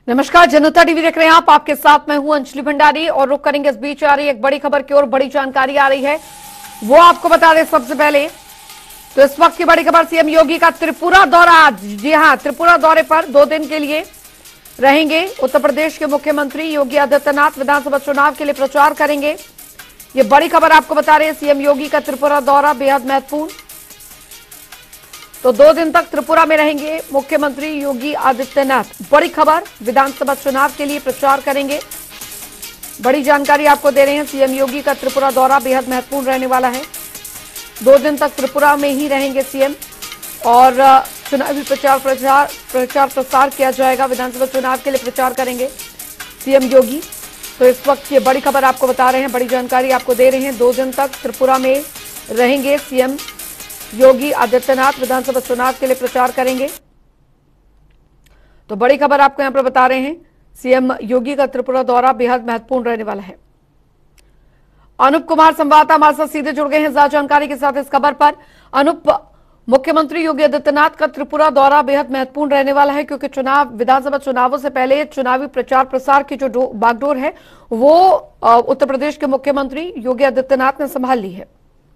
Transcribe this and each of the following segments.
नमस्कार, जनता टीवी देख रहे हैं आप। आपके साथ मैं हूं अंजलि भंडारी और रुक करेंगे इस बीच आ रही एक बड़ी खबर की ओर। बड़ी जानकारी आ रही है वो आपको बता दें। सबसे पहले तो इस वक्त की बड़ी खबर, सीएम योगी का त्रिपुरा दौरा आज। जी हां, त्रिपुरा दौरे पर 2 दिन के लिए रहेंगे। उत्तर प्रदेश के मुख्यमंत्री योगी आदित्यनाथ विधानसभा चुनाव के लिए प्रचार करेंगे। ये बड़ी खबर आपको बता रहे हैं। सीएम योगी का त्रिपुरा दौरा बेहद महत्वपूर्ण। तो 2 दिन तक त्रिपुरा में रहेंगे मुख्यमंत्री योगी आदित्यनाथ। बड़ी खबर, विधानसभा चुनाव के लिए प्रचार करेंगे। बड़ी जानकारी आपको दे रहे हैं। सीएम योगी का त्रिपुरा दौरा बेहद महत्वपूर्ण रहने वाला है। 2 दिन तक त्रिपुरा में ही रहेंगे सीएम और चुनावी प्रचार प्रसार किया जाएगा। विधानसभा चुनाव के लिए प्रचार करेंगे सीएम योगी। तो इस वक्त ये बड़ी खबर आपको बता रहे हैं, बड़ी जानकारी आपको दे रहे हैं। 2 दिन तक त्रिपुरा में रहेंगे सीएम योगी आदित्यनाथ, विधानसभा चुनाव के लिए प्रचार करेंगे। तो बड़ी खबर आपको यहां पर बता रहे हैं। सीएम योगी का त्रिपुरा दौरा बेहद महत्वपूर्ण रहने वाला है। अनूप कुमार संवाददाता हमारे साथ सीधे जुड़ गए हैं ज्यादा जानकारी के साथ इस खबर पर। अनूप, मुख्यमंत्री योगी आदित्यनाथ का त्रिपुरा दौरा बेहद महत्वपूर्ण रहने वाला है क्योंकि विधानसभा चुनावों से पहले चुनावी प्रचार प्रसार की जो बागडोर है वो उत्तर प्रदेश के मुख्यमंत्री योगी आदित्यनाथ ने संभाल ली है।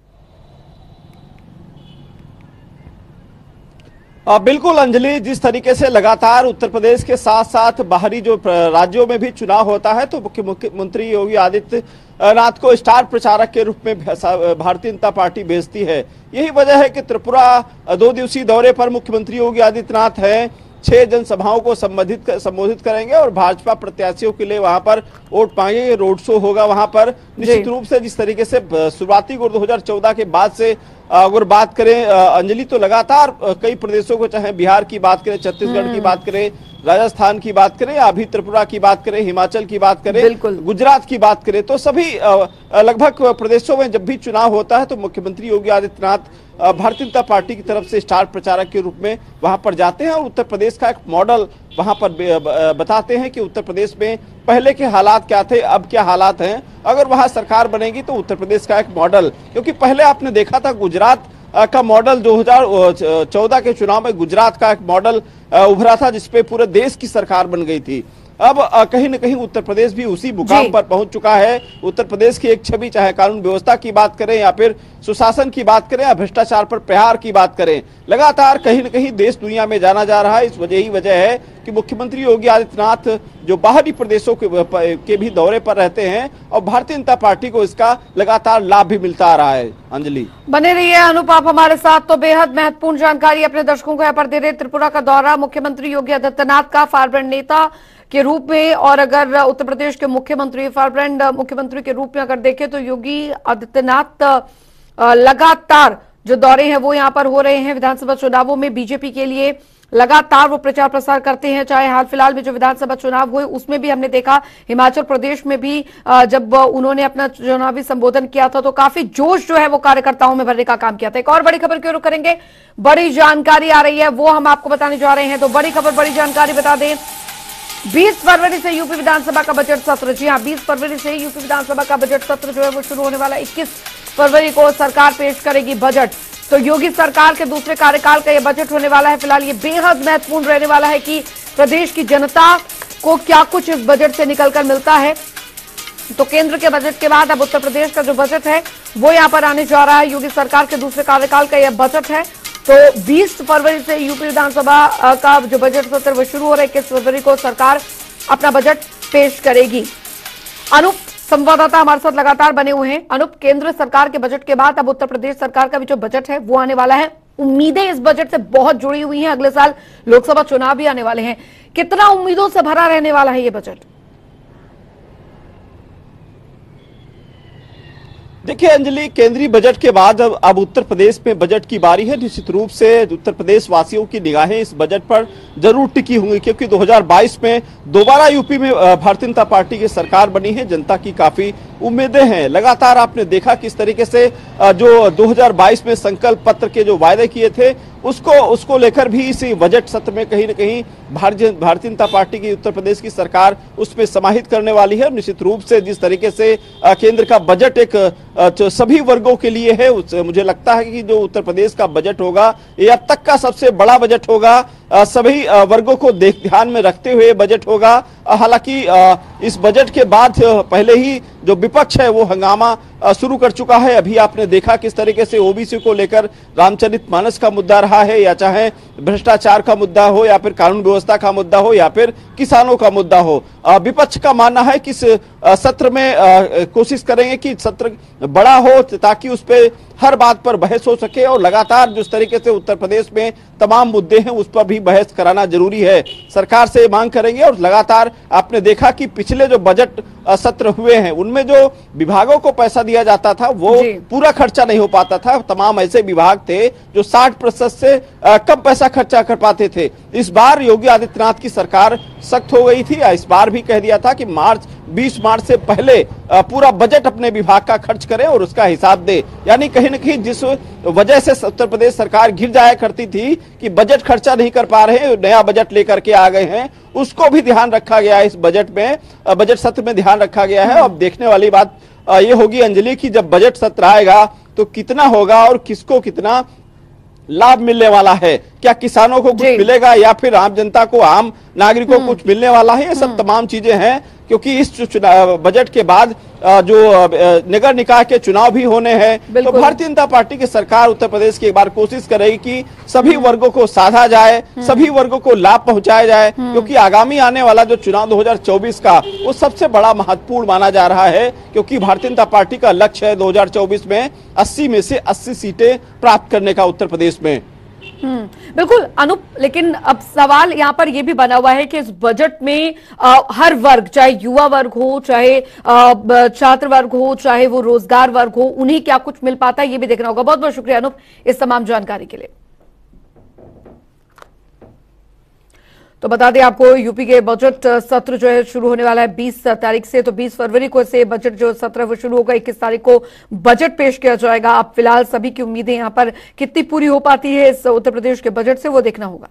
बिल्कुल अंजलि, जिस तरीके से लगातार उत्तर प्रदेश के साथ साथ बाहरी जो राज्यों में भी चुनाव होता है तो मुख्यमंत्री योगी आदित्यनाथ को स्टार प्रचारक के रूप में भारतीय जनता पार्टी भेजती है। यही वजह है कि त्रिपुरा 2 दिवसीय दौरे पर मुख्यमंत्री योगी आदित्यनाथ हैं। 6 जनसभाओं को संबोधित करेंगे और भाजपा प्रत्याशियों के लिए वहां पर वोट मांगेंगे। रोड शो होगा वहां पर। निश्चित रूप से जिस तरीके से शुरुआती 2014 के बाद से अगर बात करें अंजलि, तो लगातार कई प्रदेशों को, चाहे बिहार की बात करें, छत्तीसगढ़ की बात करें, राजस्थान की बात करें, अभी त्रिपुरा की बात करें, हिमाचल की बात करें, गुजरात की बात करें, तो सभी लगभग प्रदेशों में जब भी चुनाव होता है तो मुख्यमंत्री योगी आदित्यनाथ भारतीय जनता पार्टी की तरफ से स्टार प्रचारक के रूप में वहां पर जाते हैं और उत्तर प्रदेश का एक मॉडल वहां पर बताते हैं कि उत्तर प्रदेश में पहले के हालात क्या थे, अब क्या हालात हैं। अगर वहां सरकार बनेगी तो उत्तर प्रदेश का एक मॉडल, क्योंकि पहले आपने देखा था गुजरात का मॉडल 2014 के चुनाव में गुजरात का एक मॉडल उभरा था जिसपे पूरे देश की सरकार बन गई थी। अब कहीं न कहीं उत्तर प्रदेश भी उसी मुकाम पर पहुंच चुका है। उत्तर प्रदेश की एक छवि, चाहे कानून व्यवस्था की बात करें या फिर सुशासन की बात करें या भ्रष्टाचार पर प्रहार की बात करें, लगातार कहीं न कहीं देश दुनिया में जाना जा रहा है। इस यही वजह है कि मुख्यमंत्री योगी आदित्यनाथ जो बाहरी प्रदेशों के भी दौरे पर रहते हैं और भारतीय जनता पार्टी को इसका लगातार लाभ भी मिलता आ रहा है। अंजलि, बने रहिए अनूप आप हमारे साथ। तो बेहद महत्वपूर्ण जानकारी अपने दर्शकों को यहाँ पर दे रहे। त्रिपुरा का दौरा मुख्यमंत्री योगी आदित्यनाथ का फारब्रांड नेता के रूप में, और अगर उत्तर प्रदेश के मुख्यमंत्री फारब्रांड मुख्यमंत्री के रूप में अगर देखें तो योगी आदित्यनाथ लगातार जो दौरे हैं वो यहाँ पर हो रहे हैं। विधानसभा चुनावों में बीजेपी के लिए लगातार वो प्रचार प्रसार करते हैं। चाहे हाल फिलहाल में जो विधानसभा चुनाव हुए उसमें भी हमने देखा, हिमाचल प्रदेश में भी जब उन्होंने अपना चुनावी संबोधन किया था तो काफी जोश जो है वो कार्यकर्ताओं में भरने का काम किया था। एक और बड़ी खबर की ओर करेंगे। बड़ी जानकारी आ रही है वो हम आपको बताने जा रहे हैं। तो बड़ी खबर, बड़ी जानकारी बता दें। 20 फरवरी से यूपी विधानसभा का बजट सत्र, जी हां 20 फरवरी से यूपी विधानसभा का बजट सत्र जो है वो शुरू होने वाला है। 21 फरवरी को सरकार पेश करेगी बजट। तो योगी सरकार के दूसरे कार्यकाल का यह बजट होने वाला है। फिलहाल ये बेहद महत्वपूर्ण रहने वाला है कि प्रदेश की जनता को क्या कुछ इस बजट से निकलकर मिलता है। तो केंद्र के बजट के बाद अब उत्तर प्रदेश का जो बजट है वो यहाँ पर आने जा रहा है। योगी सरकार के दूसरे कार्यकाल का यह बजट है। तो 20 फरवरी से यूपी विधानसभा का जो बजट सत्र वो शुरू हो रहा है। 21 फरवरी को सरकार अपना बजट पेश करेगी। अनूप संवाददाता हमारे साथ लगातार बने हुए हैं। अनूप, केंद्र सरकार के बजट के बाद अब उत्तर प्रदेश सरकार का भी जो बजट है वो आने वाला है। उम्मीदें इस बजट से बहुत जुड़ी हुई हैं। अगले साल लोकसभा चुनाव भी आने वाले हैं। कितना उम्मीदों से भरा रहने वाला है ये बजट? देखिए अंजलि, केंद्रीय बजट के बाद अब उत्तर प्रदेश में बजट की बारी है। निश्चित रूप से उत्तर प्रदेश वासियों की निगाहें इस बजट पर जरूर टिकी होंगी क्योंकि 2022 में दोबारा यूपी में भारतीय जनता पार्टी की सरकार बनी है। जनता की काफी उम्मीदें हैं। लगातार आपने देखा किस तरीके से जो 2022 में संकल्प पत्र के जो वायदे किए थे उसको लेकर भी इसी बजट सत्र में कहीं न कहीं भारतीय जनता पार्टी की उत्तर प्रदेश की सरकार उसमें समाहित करने वाली है। निश्चित रूप से जिस तरीके से केंद्र का बजट एक सभी वर्गों के लिए है, मुझे लगता है कि जो उत्तर प्रदेश का बजट होगा ये अब तक का सबसे बड़ा बजट होगा। सभी वर्गों को ध्यान में रखते हुए बजट होगा। हालांकि इस बजट के बाद पहले ही जो विपक्ष है वो हंगामा शुरू कर चुका है। अभी आपने देखा किस तरीके से ओबीसी को लेकर रामचरितमानस का मुद्दा रहा है, या चाहे भ्रष्टाचार का मुद्दा हो, या फिर कानून व्यवस्था का मुद्दा हो, या फिर किसानों का मुद्दा हो। विपक्ष का मानना है कि इस सत्र में कोशिश करेंगे कि सत्र बड़ा हो ताकि उस पर हर बात पर बहस हो सके, और लगातार जिस तरीके से उत्तर प्रदेश में तमाम मुद्दे हैं उस पर भी बहस कराना जरूरी है। सरकार से मांग करेंगे। और लगातार आपने देखा कि पिछले जो बजट सत्र हुए हैं उनमें जो विभागों को पैसा दिया जाता था वो पूरा खर्चा नहीं हो पाता था। तमाम ऐसे विभाग थे जो 60% से कम पैसा खर्चा कर पाते थे। इस बार योगी आदित्यनाथ की सरकार सख्त हो गई थी। इस बार भी कह दिया था कि 20 मार्च से पहले पूरा बजट अपने विभाग का खर्च करें और उसका हिसाब दे। यानी कहीं न कहीं जिस वजह से उत्तर प्रदेश सरकार घिर जाया करती थी कि बजट खर्चा नहीं कर पा रहे हैं, नया बजट लेकर के आ गए हैं, उसको भी ध्यान रखा गया है। इस बजट में बजट सत्र में ध्यान रखा गया है। अब देखने वाली बात ये होगी अंजलि की जब बजट सत्र आएगा तो कितना होगा और किसको कितना लाभ मिलने वाला है। क्या किसानों को कुछ मिलेगा या फिर आम जनता को, आम नागरिकों को कुछ मिलने वाला है। ये सब तमाम चीजें हैं क्योंकि इस बजट के बाद जो नगर निकाय के चुनाव भी होने हैं। तो भारतीय जनता पार्टी की सरकार उत्तर प्रदेश की एक बार कोशिश करेगी कि सभी वर्गों को साधा जाए, सभी वर्गों को लाभ पहुंचाया जाए, क्योंकि आगामी आने वाला जो चुनाव 2024 का वो सबसे बड़ा महत्वपूर्ण माना जा रहा है। क्योंकि भारतीय जनता पार्टी का लक्ष्य है 2024 में 80 में से 80 सीटें प्राप्त करने का उत्तर प्रदेश में। बिल्कुल अनूप, लेकिन अब सवाल यहाँ पर यह भी बना हुआ है कि इस बजट में हर वर्ग, चाहे युवा वर्ग हो, चाहे छात्र वर्ग हो, चाहे वो रोजगार वर्ग हो, उन्हें क्या कुछ मिल पाता है ये भी देखना होगा। बहुत बहुत शुक्रिया अनूप इस तमाम जानकारी के लिए। तो बता दें आपको यूपी के बजट सत्र जो है शुरू होने वाला है 20 तारीख से। तो 20 फरवरी को से बजट जो सत्र वो शुरू होगा। 21 तारीख को बजट पेश किया जाएगा। अब फिलहाल सभी की उम्मीदें यहां पर कितनी पूरी हो पाती है इस उत्तर प्रदेश के बजट से वो देखना होगा।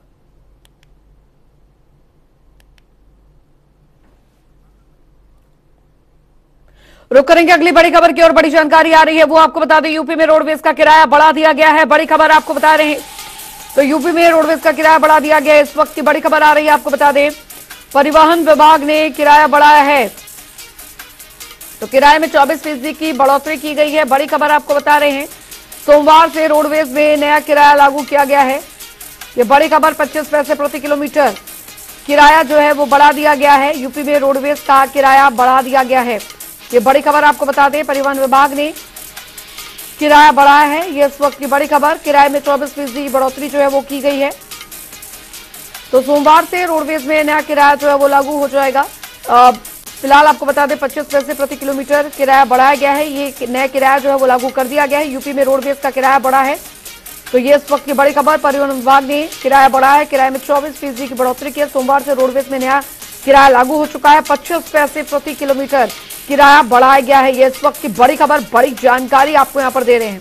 रुक करेंगे अगली बड़ी खबर की और बड़ी जानकारी आ रही है वो आपको बता दें। यूपी में रोडवेज का किराया बढ़ा दिया गया है। बड़ी खबर आपको बता रहे हैं। तो यूपी में रोडवेज का किराया बढ़ा दिया गया है। इस वक्त की बड़ी खबर आ रही है आपको बता दें, परिवहन विभाग ने किराया बढ़ाया है। तो किराए में 24% की बढ़ोतरी की गई है। बड़ी खबर आपको बता रहे हैं, सोमवार से रोडवेज में नया किराया लागू किया गया है। ये बड़ी खबर 25 पैसे प्रति किलोमीटर किराया जो है वो बढ़ा दिया गया है। यूपी में रोडवेज का किराया बढ़ा दिया गया है। ये बड़ी खबर आपको बता दें, परिवहन विभाग ने किराया बढ़ाया है। ये इस वक्त की बड़ी खबर, किराए में 24% की बढ़ोतरी जो है वो की गई है। तो सोमवार से रोडवेज में नया किराया जो है वो लागू हो जाएगा। फिलहाल आपको बता दें 25 पैसे प्रति किलोमीटर किराया बढ़ाया गया है। ये नया किराया जो है वो लागू कर दिया गया है। यूपी में रोडवेज का किराया बढ़ा है। तो ये इस वक्त की बड़ी खबर, परिवहन विभाग ने किराया बढ़ाया है। किराए में 24% की बढ़ोतरी की है। सोमवार से रोडवेज में नया किराया लागू हो चुका है। 25 पैसे प्रति किलोमीटर किराया बढ़ाया गया है। ये इस वक्त की बड़ी खबर, बड़ी जानकारी आपको यहां पर दे रहे हैं।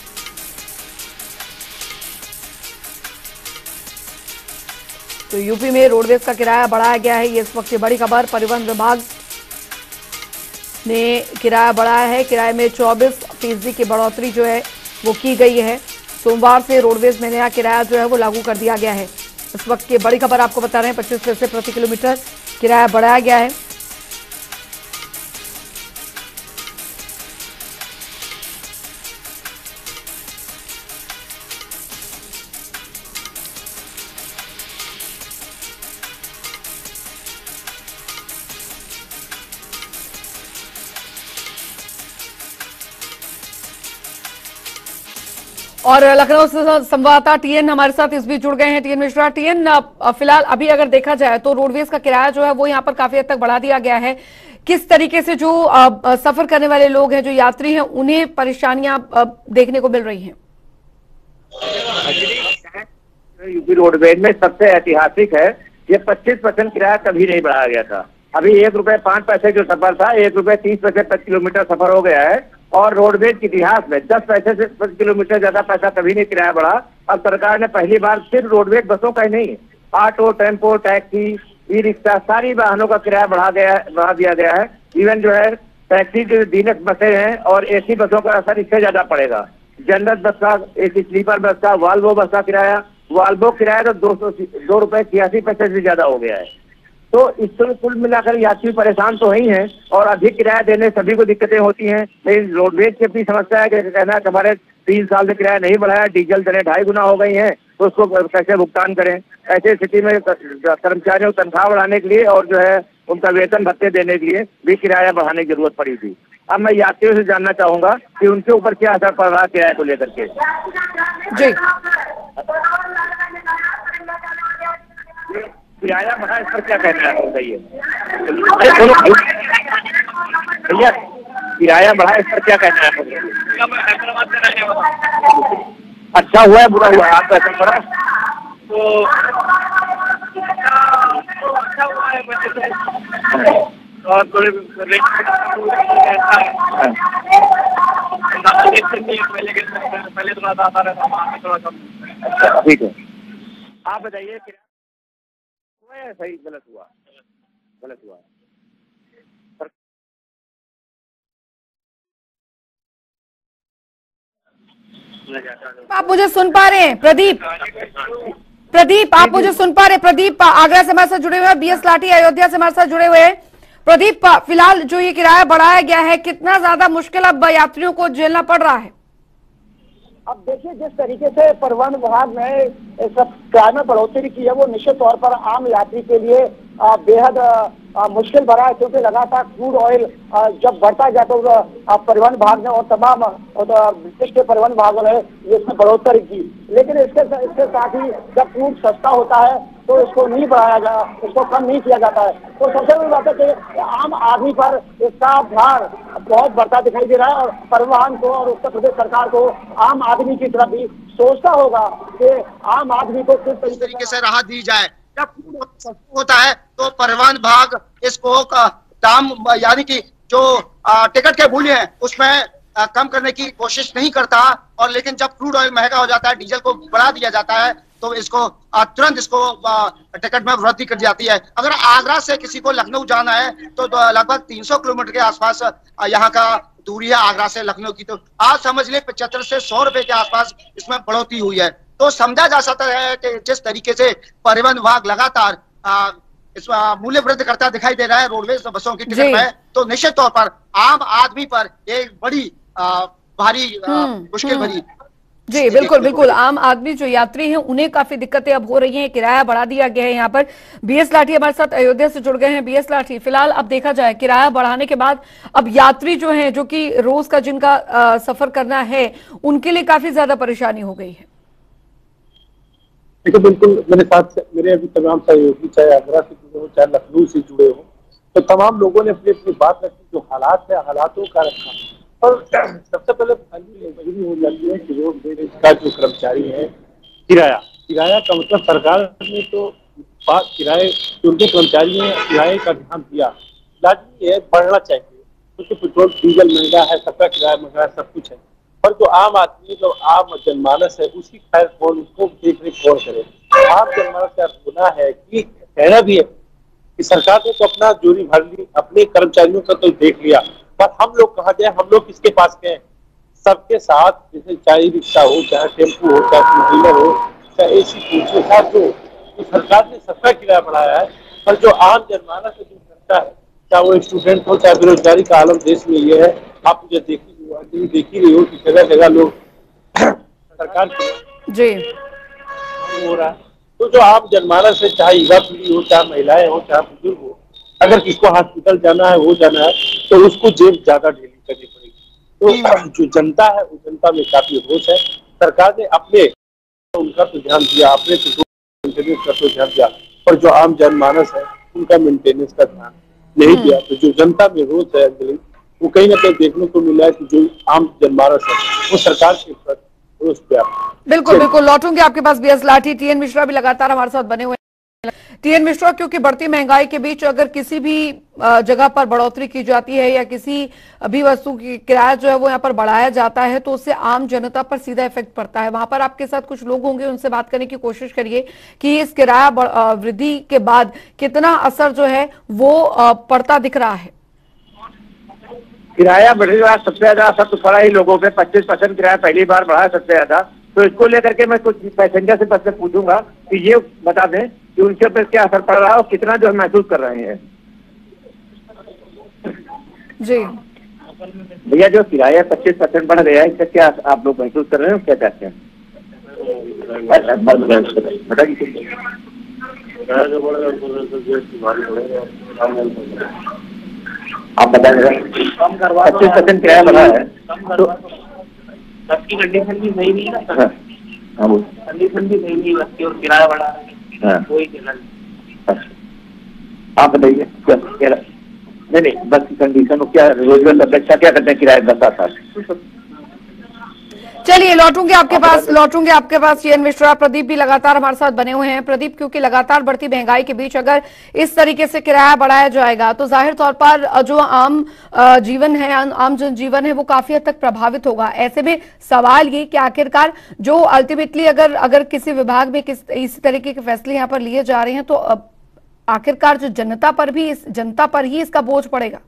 तो यूपी में रोडवेज का किराया बढ़ाया गया है। ये इस वक्त की बड़ी खबर, परिवहन विभाग ने किराया बढ़ाया है। किराए में 24% की बढ़ोतरी जो है वो की गई है। सोमवार से रोडवेज में नया किराया जो है वो लागू कर दिया गया है। इस वक्त की बड़ी खबर आपको बता रहे हैं, 25 पैसे प्रति किलोमीटर किराया बढ़ाया गया है। और लखनऊ से संवाददाता टीएन हमारे साथ इस बीच जुड़ गए हैं। टीएन मिश्रा, टीएन फिलहाल अभी अगर देखा जाए तो रोडवेज का किराया जो है वो यहाँ पर काफी हद तक बढ़ा दिया गया है। किस तरीके से जो सफर करने वाले लोग हैं, जो यात्री हैं, उन्हें परेशानियां देखने को मिल रही हैं? यूपी रोडवेज में सबसे ऐतिहासिक है। ये 25% किराया कभी नहीं बढ़ाया गया था। अभी 1 रुपए 5 पैसे जो सफर था 1 रुपए 30 पैसे प्रति किलोमीटर सफर हो गया है। और रोडवेज के इतिहास में 10 पैसे से प्रति किलोमीटर ज्यादा पैसा कभी नहीं किराया बढ़ा। अब सरकार ने पहली बार सिर्फ रोडवेज बसों का ही नहीं, auto, tempo, taxi, e rickshaw, सारी वाहनों का किराया बढ़ा दिया गया है। इवन जो है टैक्सी जो डीलक्स बसें हैं और एसी बसों का असर इससे ज्यादा पड़ेगा। जनरल बस का, एसी स्लीपर बस का, वॉल्वो बस का किराया, वॉल्वो किराया तो 2 रुपए 86 पैसे से ज्यादा हो गया है। तो इससे कुल मिलाकर यात्री परेशान तो ही हैं और अधिक किराया देने सभी को दिक्कतें होती हैं। लेकिन रोडवेज की अपनी समस्या है कि कहना है कि हमारे 3 साल से किराया नहीं बढ़ाया, डीजल दरें 2.5 गुना हो गई हैं, तो उसको कैसे भुगतान करें। ऐसे स्थिति में कर्मचारियों को तनख्वाह बढ़ाने के लिए और जो है उनका वेतन भत्ते देने के लिए भी किराया बढ़ाने की जरूरत पड़ी थी। अब मैं यात्रियों से जानना चाहूंगा कि उनके ऊपर क्या असर पड़ रहा है किराए को लेकर के। जी, किराया बढ़ा, इस पर क्या कहना है, बताइए भैया। किराया बढ़ा, इस पर क्या कहना है? अच्छा हुआ है बुरा हुआ है आपका असर पड़ा? तो अच्छा हुआ है और थोड़े पहले थोड़ा सा आता रहता, थोड़ा कम। ठीक है, आप बताइए सही गलत हुआ? गलत हुआ। आप मुझे सुन पा रहे हैं प्रदीप? प्रदीप, आप मुझे सुन पा रहे हैं? प्रदीप आगरा से हमारे साथ जुड़े हुए हैं, बीएस लाठी अयोध्या से हमारे साथ जुड़े हुए हैं। प्रदीप, फिलहाल जो ये किराया बढ़ाया गया है, कितना ज्यादा मुश्किल अब यात्रियों को झेलना पड़ रहा है? अब देखिए, जिस तरीके से परिवहन विभाग ने सब किराए में बढ़ोतरी की है वो निश्चित तौर पर आम यात्री के लिए बेहद मुश्किल भरा है, क्योंकि लगातार क्रूड ऑयल जब बढ़ता गया तो परिवहन विभाग ने और तमाम ब्रिटिश के परिवहन विभागों ने इसमें बढ़ोतरी की। लेकिन इसके साथ ही जब क्रूड सस्ता होता है तो इसको नहीं बढ़ाया जा, इसको कम नहीं किया जाता है। तो सबसे बड़ी बात है कि आम आदमी पर इसका भार बहुत बढ़ता दिखाई दे रहा है और परिवहन को और उत्तर प्रदेश सरकार को आम आदमी की तरफ भी सोचना होगा कि आम आदमी को किस तरीके से राहत दी जाए। जब होता है तो परिवहन विभाग इसको दाम यानी कि जो टिकट के मूल्य है उसमें कम करने की कोशिश नहीं करता, और लेकिन जब क्रूड ऑयल महंगा हो जाता है, डीजल को बढ़ा दिया जाता है, तो इसको तुरंत इसको टिकट में वृद्धि कर जाती है। अगर आगरा से किसी को लखनऊ जाना है तो लगभग 300 किलोमीटर के आसपास यहाँ का दूरी है आगरा से लखनऊ की, तो आप समझ ले 75 से 100 रुपए के आसपास इसमें बढ़ोतरी हुई है। तो समझा जा सकता है कि जिस तरीके से परिवहन विभाग लगातार इस मूल्य वृद्धि करता दिखाई दे रहा है रोडवेज बसों की टिकट में, तो निश्चित तौर पर आम आदमी पर एक बड़ी भारी मुश्किल भरी। जी बिल्कुल बिल्कुल, आम आदमी जो यात्री हैं उन्हें काफी दिक्कतें अब हो रही हैं। किराया बढ़ा दिया गया है। यहाँ पर बीएस लाठी हमारे साथ अयोध्या से जुड़ गए हैं। बीएस लाठी, फिलहाल अब देखा जाए किराया बढ़ाने के बाद अब यात्री जो हैं, जो कि रोज का जिनका सफर करना है, उनके लिए काफी ज्यादा परेशानी हो गई है। देखो, बिल्कुल मेरे साथ मेरे अभी तमाम सहयोगी चाहे आगरा से जुड़े हो चाहे लखनऊ से जुड़े हो, तो तमाम लोगों ने अपनी अपनी बात रखी, जो हालात है हालातों का रखा। और सबसे पहले मजबूरी हो जाती है कि रोडवेज का जो कर्मचारी है, किराया का मतलब सरकार ने तो बात किराए जो उनके कर्मचारी हैं किराए का ध्यान दिया, लाजमी है, बढ़ना चाहिए, क्योंकि पेट्रोल डीजल महंगा है, सबका किराया महंगा है, सब कुछ है। पर जो आम आदमी, जो आम जनमानस है, उसकी खैर कौन, उसको देख रेख कौन करे। आम जनमानस का गुनाह है कि कहना भी है कि सरकार ने तो अपना जोरी भर ली, अपने कर्मचारियों का तो देख लिया, पर हम लोग कहाँ गए, हम लोग किसके पास गए? सबके साथ, जैसे चाहे रिक्शा हो, चाहे टेम्पो हो, चाहे टू व्हीलर हो, चाहे एसी कोच के साथ जो तो सरकार ने सबका किराया बढ़ाया है। पर जो आम जनमानस जो करता है, चाहे वो स्टूडेंट हो, चाहे बेरोजगारी का आलम देश में ये है, आप मुझे देख ही रही हो कि जगह जगह लोग सरकार जी हो रहा है। तो जो आम जनमानस है, चाहे युवा पीढ़ी हो, चाहे महिलाएं हो, चाहे बुजुर्ग हो, अगर किसको हॉस्पिटल जाना है, वो जाना है, तो उसको जेब ज्यादा ढीली करनी पड़ेगी। तो जो जनता है, उस जनता में काफी रोष है। सरकार ने अपने उनका तो ध्यान दिया, अपने मेंटेनेंस का तो ध्यान दिया, पर जो आम जनमानस है उनका मेंटेनेंस का ध्यान नहीं दिया। तो जो जनता में रोष है वो कहीं ना कहीं देखने को मिला है कि जो आम जनमानस है वो सरकार के प्रति रोष व्याप्त। बिल्कुल बिल्कुल, लौटूंगे आपके पास बीएस लाठी। टीएन मिश्रा भी लगातार हमारे साथ बने हुए टीएन मिश्रा, क्योंकि बढ़ती महंगाई के बीच अगर किसी भी जगह पर बढ़ोतरी की जाती है या किसी भी वस्तु की किराया जो है वो यहाँ पर बढ़ाया जाता है तो उससे आम जनता पर सीधा इफेक्ट पड़ता है। वहां पर आपके साथ कुछ लोग होंगे, उनसे बात करने की कोशिश करिए कि इस किराया वृद्धि के बाद कितना असर जो है वो पड़ता दिख रहा है। किराया बढ़ने वाला सबसे ज्यादा असर तो पड़ा ही लोगों पे। 25% किराया पहली बार बढ़ा है सबसे ज्यादा। तो इसको लेकर के मैं कुछ पैसेंजर से बस पूछूंगा कि ये बता दें कि उनके ऊपर क्या असर पड़ रहा है और कितना जो महसूस कर रहे हैं। जी भैया, जो किराया 25% बढ़ गया है, इसका क्या आप लोग महसूस कर रहे हैं, क्या चाहते हैं? आप बता रहे 25% किराया बढ़ा है तो सबकी कंडीशन भी सही नहीं है ना। कंडीशन भी सही नहीं लगती और किराया बढ़ा है, कोई आप बताइए क्या? नहीं, बस कंडीशन क्या रोजगार अपेक्षा क्या करते हैं किराया 10 चलिए लौटूंगे आपके पास टीएन मिश्रा। प्रदीप भी लगातार हमारे साथ बने हुए हैं। प्रदीप, क्योंकि लगातार बढ़ती महंगाई के बीच अगर इस तरीके से किराया बढ़ाया जाएगा तो जाहिर तौर पर जो आम जीवन है, आम जनजीवन है, वो काफी हद तक प्रभावित होगा। ऐसे में सवाल ये कि आखिरकार जो अल्टीमेटली अगर किसी विभाग में इसी तरीके के फैसले यहाँ पर लिए जा रहे हैं तो आखिरकार जो जनता पर ही इसका बोझ पड़ेगा।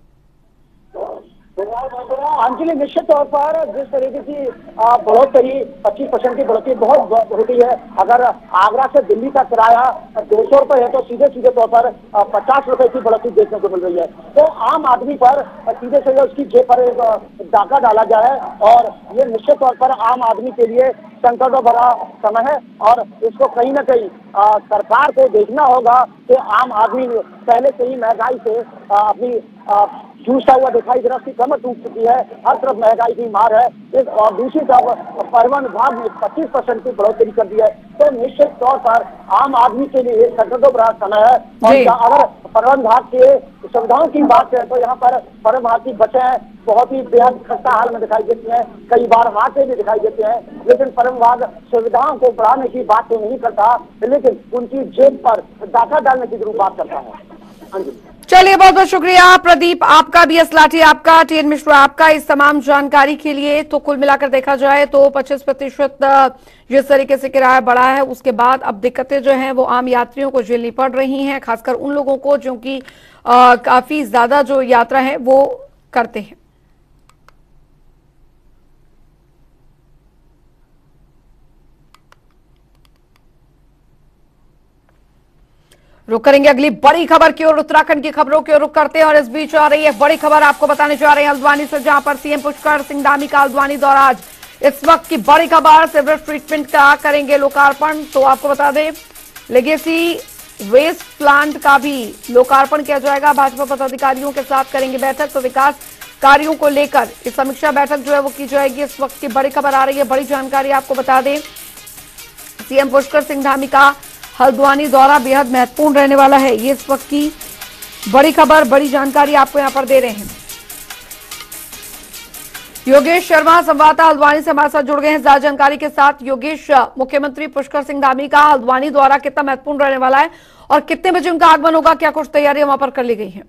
अंजलि, निश्चित तौर पर जिस तरीके की बढ़ोतरी 25% की बढ़ोतरी बहुत होती है। अगर आगरा से दिल्ली का किराया 200 रुपए है तो सीधे तौर पर 50 रुपए की बढ़ोतरी देखने को मिल रही है। तो आम आदमी पर सीधे उसकी जेब पर डाका डाला जाए और ये निश्चित तौर पर आम आदमी के लिए संकटों भरा समय है और इसको कहीं ना कहीं सरकार को देखना होगा कि आम आदमी पहले से ही महंगाई से अपनी जूझता हुआ दिखाई दे रहा, उसकी कमर टूट चुकी है, हर तरफ महंगाई की मार है। और दूसरी तरफ परिवहन विभाग ने 25% की बढ़ोतरी कर दी है। तो निश्चित तौर पर आम आदमी के लिए संकटों भरा समय है। और अगर परिवहन विभाग के सुविधाओं की बात करें तो यहाँ पर परिवहन विभाग की बसें बहुत ही बेहद खस्ता हाल में दिखाई देती हैं, कई बार हादसे भी दिखाई देते हैं। लेकिन परिवहन विभाग सुविधाओं को बढ़ाने की बात तो नहीं करता, लेकिन उनकी जेब पर डाका डालने की जरूर बात करता है। हाँ जी, चलिए बहुत बहुत शुक्रिया प्रदीप, आपका भी असलाठी, आपका टीएन मिश्रा, आपका इस तमाम जानकारी के लिए। तो कुल मिलाकर देखा जाए तो 25% जिस तरीके से किराया बढ़ा है उसके बाद अब दिक्कतें जो हैं वो आम यात्रियों को झेलनी पड़ रही हैं, खासकर उन लोगों को जो कि काफी ज्यादा जो यात्रा है वो करते हैं। रुक करेंगे अगली बड़ी खबर की ओर, उत्तराखंड की खबरों की ओर रुक करते हैं। और इस बीच आ रही है बड़ी खबर, आपको बताने जा रहे हैं हल्द्वानी से, जहां पर सीएम पुष्कर सिंह धामी का हल्द्वानी दौरा आज। इस वक्त की बड़ी खबर, सीवरेज ट्रीटमेंट का करेंगे लोकार्पण। तो आपको बता दें लेगेसी वेस्ट प्लांट का भी लोकार्पण किया जाएगा। भाजपा पदाधिकारियों के साथ करेंगे बैठक, तो विकास कार्यों को लेकर इस समीक्षा बैठक जो है वो की जाएगी। इस वक्त की बड़ी खबर आ रही है, बड़ी जानकारी आपको बता दें, सीएम पुष्कर सिंह धामी का हल्द्वानी दौरा बेहद महत्वपूर्ण रहने वाला है। ये इस वक्त की बड़ी खबर, बड़ी जानकारी आपको यहां पर दे रहे हैं। योगेश शर्मा संवाददाता हल्द्वानी से हमारे साथ जुड़ गए हैं ज्यादा जानकारी के साथ। योगेश, मुख्यमंत्री पुष्कर सिंह धामी का हल्द्वानी दौरा कितना महत्वपूर्ण रहने वाला है और कितने बजे उनका आगमन होगा, क्या कुछ तैयारियां वहां पर कर ली गई हैं?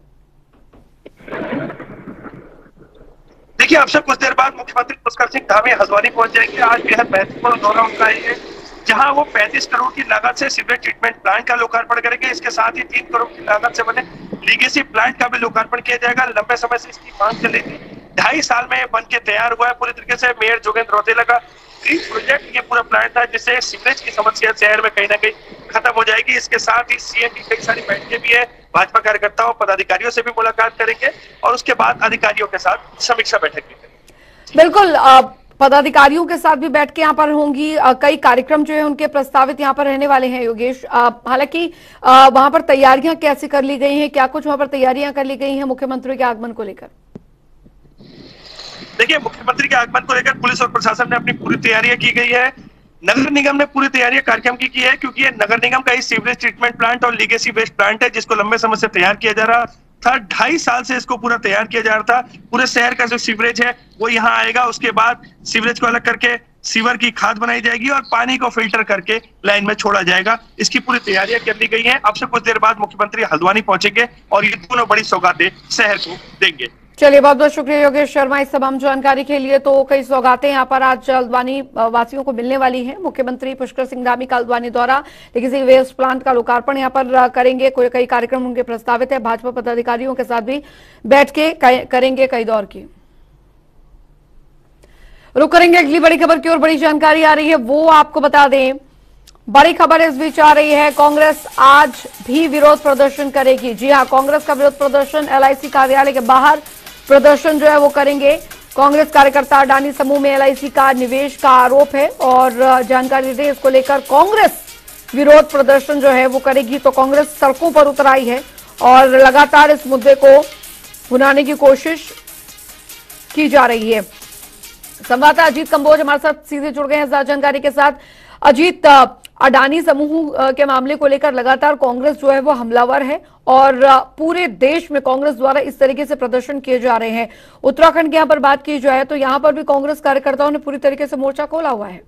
देखिए, अब से कुछ देर बाद मुख्यमंत्री पुष्कर सिंह धामी हल्द्वानी पहुंच जाएंगे। आज बेहद महत्वपूर्ण दौरा उनका है, जहां वो 35 करोड़ की लागत से सीवरेज ट्रीटमेंट प्लांट का लोकार्पण करेंगे। इसके साथ ही 3 करोड़ की लागत से बने लीगेसी प्लांट का भी लोकार्पण किया जाएगा। लंबे समय से इसकी मांग चल रही थी, 2.5 साल में बन के तैयार हुआ है पूरी तरीके से। मेयर जोगेंद्र रौतेला का ड्रीम प्रोजेक्ट ये पूरा प्लांट था, जिससे सीवरेज की समस्या शहर में कहीं ना कहीं खत्म हो जाएगी। इसके साथ ही सीएम की कई सारी बैठकें भी है, भाजपा कार्यकर्ताओं पदाधिकारियों से भी मुलाकात करेंगे और उसके बाद अधिकारियों के साथ समीक्षा बैठक भी करेंगे। बिल्कुल, पदाधिकारियों के साथ भी बैठ के यहाँ पर होंगी। कई कार्यक्रम जो है उनके प्रस्तावित यहाँ पर रहने वाले हैं योगेश। हालांकि वहां पर तैयारियां कैसे कर ली गई हैं, क्या कुछ वहां पर तैयारियां कर ली गई हैं मुख्यमंत्री के आगमन को लेकर? देखिए, मुख्यमंत्री के आगमन को लेकर पुलिस और प्रशासन ने अपनी पूरी तैयारियां की गई है। नगर निगम ने पूरी तैयारियां कार्यक्रम की है, क्योंकि ये नगर निगम का ही सीवरेज ट्रीटमेंट प्लांट और लीगेसी वेस्ट प्लांट है, जिसको लंबे समय से तैयार किया जा रहा। था। 2.5 साल से इसको पूरा तैयार किया जा रहा था। पूरे शहर का जो सीवरेज है वो यहाँ आएगा, उसके बाद सीवरेज को अलग करके सीवर की खाद बनाई जाएगी और पानी को फिल्टर करके लाइन में छोड़ा जाएगा। इसकी पूरी तैयारियां कर ली गई हैं। अब से कुछ देर बाद मुख्यमंत्री हल्द्वानी पहुंचेंगे और ये दोनों बड़ी सौगातें शहर को देंगे। चलिए, बहुत बहुत शुक्रिया योगेश शर्मा इस तमाम जानकारी के लिए। तो कई सौगातें यहाँ पर आज हल्द्वानी वासियों को मिलने वाली हैं। मुख्यमंत्री पुष्कर सिंह धामी का हल्द्वानी दौरा, लेकिन वेस्ट प्लांट का लोकार्पण यहाँ पर करेंगे। कई कार्यक्रम उनके प्रस्तावित है। भाजपा पदाधिकारियों के साथ भी बैठ के करेंगे कई दौर की। रुक करेंगे अगली बड़ी खबर की ओर। बड़ी जानकारी आ रही है, वो आपको बता दें। बड़ी खबर इस बीच आ रही है, कांग्रेस आज भी विरोध प्रदर्शन करेगी। जी हां, कांग्रेस का विरोध प्रदर्शन एलआईसी कार्यालय के बाहर प्रदर्शन जो है वो करेंगे। कांग्रेस कार्यकर्ता अडानी समूह में एलआईसी का निवेश का आरोप है और जानकारी दें इसको लेकर कांग्रेस विरोध प्रदर्शन जो है वो करेगी। तो कांग्रेस सड़कों पर उतर आई है और लगातार इस मुद्दे को भुनाने की कोशिश की जा रही है। संवाददाता अजीत कंबोज हमारे साथ सीधे जुड़ गए हैं इस जानकारी के साथ। अजीत, अडानी समूह के मामले को लेकर लगातार कांग्रेस जो है वो हमलावर है और पूरे देश में कांग्रेस द्वारा इस तरीके से प्रदर्शन किए जा रहे हैं। उत्तराखंड की यहाँ पर बात की जाए तो यहाँ पर भी कांग्रेस कार्यकर्ताओं ने पूरी तरीके से मोर्चा खोला हुआ है।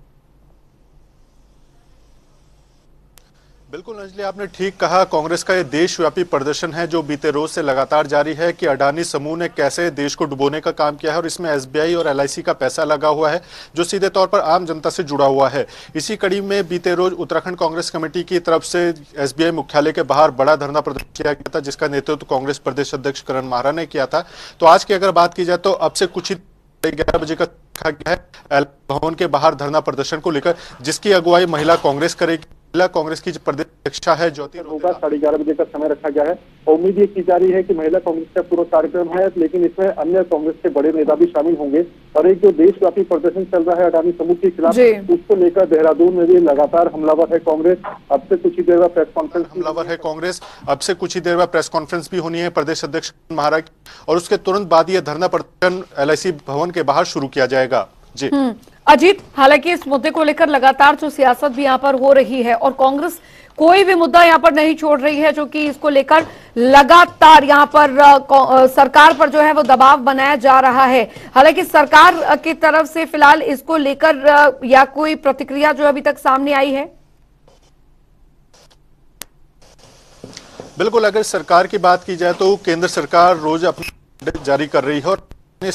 बिल्कुल अंजलि, आपने ठीक कहा। कांग्रेस का ये देशव्यापी प्रदर्शन है जो बीते रोज से लगातार जारी है कि अडानी समूह ने कैसे देश को डुबोने का काम किया है और इसमें एसबीआई और एलआईसी का पैसा लगा हुआ है जो सीधे तौर पर आम जनता से जुड़ा हुआ है। इसी कड़ी में बीते रोज उत्तराखंड कांग्रेस कमेटी की तरफ से एसबीआई मुख्यालय के बाहर बड़ा धरना प्रदर्शन किया गया था, जिसका नेतृत्व कांग्रेस प्रदेश अध्यक्ष करण माहरा ने किया था। तो आज की अगर बात की जाए तो अब से कुछ ही 11 बजे का रखा गया है भवन के बाहर धरना प्रदर्शन को लेकर, जिसकी अगुवाई महिला कांग्रेस करेगी। महिला कांग्रेस की प्रदेश अध्यक्षा है ज्योति होगा। 11:30 बजे का समय रखा गया है। उम्मीद ये की जा रही है कि महिला कांग्रेस का पूरा कार्यक्रम है, लेकिन इसमें अन्य कांग्रेस के बड़े नेता भी शामिल होंगे। और एक जो देशव्यापी प्रदर्शन चल रहा है अडानी समूह के खिलाफ, उसको लेकर देहरादून में भी लगातार हमलावर है कांग्रेस। अब से कुछ ही देर बाद प्रेस कॉन्फ्रेंस हमलावर है कांग्रेस। अब से कुछ ही देर बाद प्रेस कॉन्फ्रेंस भी होनी है प्रदेश अध्यक्ष महाराज की, और उसके तुरंत बाद यह धरना प्रदर्शन एलआईसी भवन के बाहर शुरू किया जाएगा। जी अजीत, हालांकि इस मुद्दे को लेकर लगातार जो सियासत भी यहाँ पर हो रही है और कांग्रेस कोई भी मुद्दा यहाँ पर नहीं छोड़ रही है, जो कि इसको लेकर लगातार यहाँ पर सरकार पर जो है वो दबाव बनाया जा रहा है। हालांकि सरकार की तरफ से फिलहाल इसको लेकर या कोई प्रतिक्रिया जो अभी तक सामने आई है? बिल्कुल, अगर सरकार की बात की जाए तो केंद्र सरकार रोज अपना जारी कर रही है और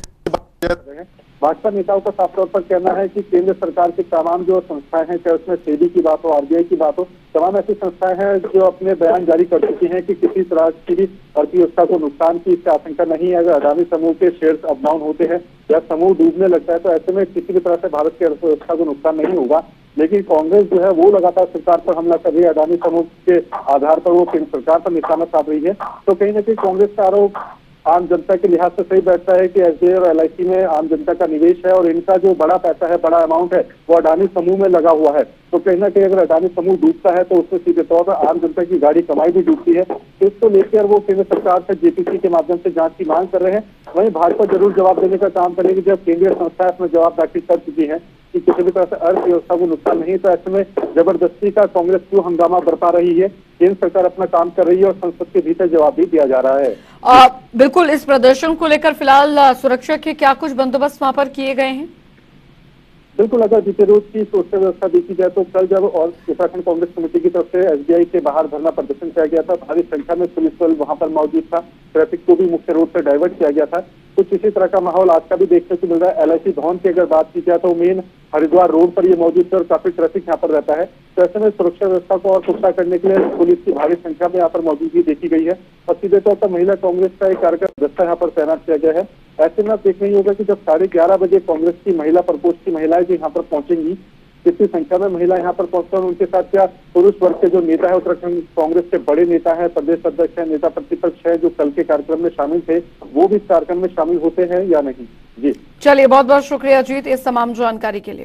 भाजपा नेताओं का साफ तौर पर कहना है कि केंद्र सरकार की तमाम जो संस्थाएं हैं, चाहे उसमें सेबी की बात हो, आरबीआई की बात हो, तमाम ऐसी संस्थाएं हैं जो अपने बयान जारी कर चुकी हैं कि किसी तरह की भी अर्थव्यवस्था को नुकसान की इससे आशंका नहीं है। अगर अडानी समूह के शेयर्स अप डाउन होते हैं या समूह डूबने लगता है तो ऐसे में किसी भी तरह से भारत की अर्थव्यवस्था को नुकसान नहीं होगा। लेकिन कांग्रेस जो है वो लगातार सरकार पर हमला कर रही है। अडानी समूह के आधार पर वो केंद्र सरकार पर निशाना साध रही है। तो कहीं ना कहीं कांग्रेस का आरोप आम जनता के लिहाज से सही बैठता है कि एसबीआई और एलआईसी में आम जनता का निवेश है और इनका जो बड़ा पैसा है, बड़ा अमाउंट है, वो अडानी समूह में लगा हुआ है। तो कहीं ना कहीं अगर अडानी समूह डूबता है तो उसमें सीधे तौर पर आम जनता की गाड़ी कमाई भी डूबती है। तो इसको लेकर वो केंद्र सरकार से जेपीसी के माध्यम से जांच की मांग कर रहे हैं। वहीं भाजपा जरूर जवाब देने का काम करेगी जब केंद्रीय संस्थाएं इसमें जवाब दाखिल कर चुकी है कि किसी भी तरह से अर्थव्यवस्था को नुकसान नहीं। तो ऐसे में जबरदस्ती का कांग्रेस क्यों हंगामा बरपा रही है? केंद्र सरकार अपना काम कर रही है और संसद के भीतर जवाब भी दिया जा रहा है। बिल्कुल, इस प्रदर्शन को लेकर फिलहाल सुरक्षा के क्या कुछ बंदोबस्त वहां पर किए गए हैं? बिल्कुल, अगर बीते रोज की सुरक्षा व्यवस्था देखी जाए तो कल जब और उत्तराखंड कांग्रेस कमेटी की तरफ से एसबीआई के बाहर धरना प्रदर्शन किया गया था, भारी संख्या में पुलिस बल वहां पर मौजूद था। ट्रैफिक को भी मुख्य रोड से डाइवर्ट किया गया था। कुछ इसी तरह का माहौल आज का भी देखने को मिल रहा है। एलआईसी भवन की अगर बात की जाए तो मेन हरिद्वार रोड पर ये मौजूद है और काफी ट्रैफिक यहाँ पर रहता है। तो ऐसे में सुरक्षा व्यवस्था को और पुख्ता करने के लिए पुलिस की भारी संख्या में यहाँ पर मौजूदगी देखी गई है और सीधे तौर पर महिला कांग्रेस का एक कार्यक्रम दस्ता यहाँ पर तैनात किया गया है। ऐसे में देखना ही होगा कि जब 11:30 बजे कांग्रेस की महिला प्रकोष्ठ की महिलाएं जो यहाँ पर पहुंचेंगी, कितनी संख्या में महिला यहाँ पर पहुंचते हैं, उनके साथ क्या पुरुष वर्ग के जो नेता है, उत्तराखंड कांग्रेस के बड़े नेता है, प्रदेश अध्यक्ष है, नेता प्रतिपक्ष है, जो कल के कार्यक्रम में शामिल थे, वो भी इस कार्यक्रम में शामिल होते हैं या नहीं? जी चलिए, बहुत बहुत शुक्रिया अजीत इस तमाम जानकारी के लिए।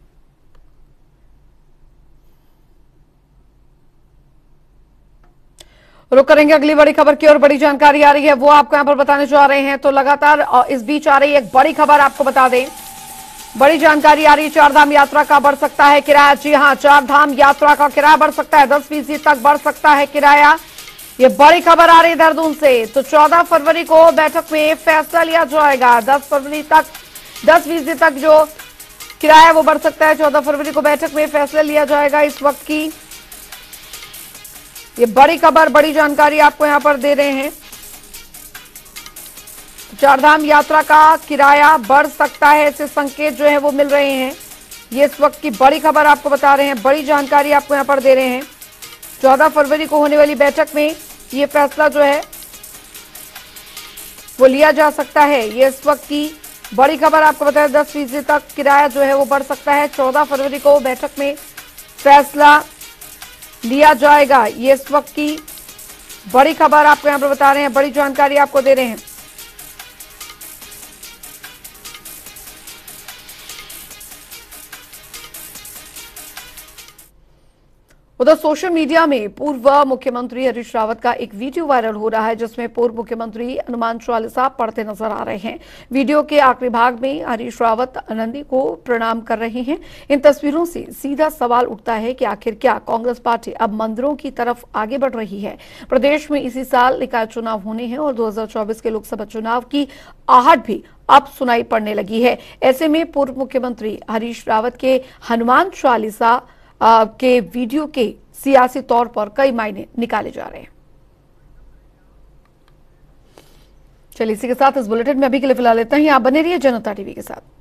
रुक करेंगे अगली बड़ी खबर की और बड़ी जानकारी आ रही है, वो आपको यहाँ पर बताने जा रहे हैं। तो लगातार इस बीच आ रही है एक बड़ी खबर, आपको बता दें, बड़ी जानकारी आ रही है। चारधाम यात्रा का बढ़ सकता है किराया। जी हां, चारधाम यात्रा का किराया बढ़ सकता है, 10% तक बढ़ सकता है किराया। ये बड़ी खबर आ रही है देहरादून से। तो 14 फरवरी को बैठक में फैसला लिया जाएगा। 10% तक जो किराया वो बढ़ सकता है। 14 फरवरी को बैठक में फैसला लिया जाएगा। इस वक्त की ये बड़ी खबर, बड़ी जानकारी आपको यहां पर दे रहे हैं। चारधाम यात्रा का किराया बढ़ सकता है, ऐसे संकेत जो है वो मिल रहे हैं। ये इस वक्त की बड़ी खबर आपको बता रहे हैं, बड़ी जानकारी आपको यहां पर दे रहे हैं। 14 फरवरी को होने वाली बैठक में ये फैसला जो है वो लिया जा सकता है। ये इस वक्त की बड़ी खबर आपको बताया। 10% तक किराया जो है वो बढ़ सकता है। 14 फरवरी को बैठक में फैसला लिया जाएगा। ये इस वक्त की बड़ी खबर आपको यहां पर बता रहे हैं, बड़ी जानकारी आपको दे रहे हैं। उधर सोशल मीडिया में पूर्व मुख्यमंत्री हरीश रावत का एक वीडियो वायरल हो रहा है, जिसमें पूर्व मुख्यमंत्री हनुमान चालीसा पढ़ते नजर आ रहे हैं। वीडियो के आखिरी भाग में हरीश रावत आनंदी को प्रणाम कर रहे हैं। इन तस्वीरों से सीधा सवाल उठता है कि आखिर क्या कांग्रेस पार्टी अब मंदिरों की तरफ आगे बढ़ रही है। प्रदेश में इसी साल निकाय चुनाव होने हैं और 2024 के लोकसभा चुनाव की आहट भी अब सुनाई पड़ने लगी है। ऐसे में पूर्व मुख्यमंत्री हरीश रावत के हनुमान चालीसा के वीडियो के सियासी तौर पर कई मायने निकाले जा रहे हैं। चलिए इसी के साथ इस बुलेटिन में अभी के लिए फिलहाल इतना ही। आप बने रहिए जनता टीवी के साथ।